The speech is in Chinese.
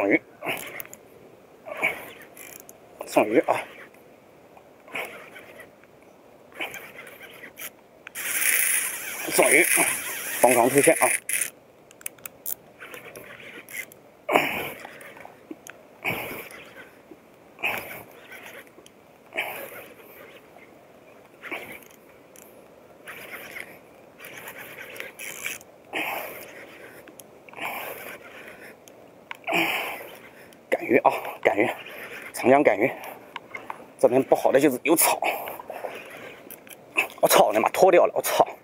送鱼，送鱼啊！送鱼，疯狂出现啊！赶鱼啊，赶鱼，长江赶鱼。这边不好的就是有草，我操，他妈脱掉了，我操！